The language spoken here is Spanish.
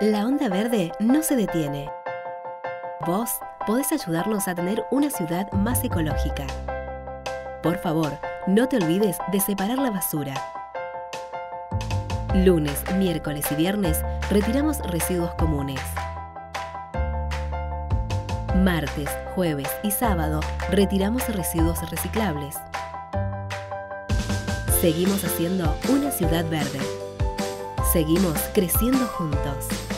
La onda verde no se detiene. Vos podés ayudarnos a tener una ciudad más ecológica. Por favor, no te olvides de separar la basura. Lunes, miércoles y viernes retiramos residuos comunes. Martes, jueves y sábado retiramos residuos reciclables. Seguimos haciendo una ciudad verde. Seguimos creciendo juntos.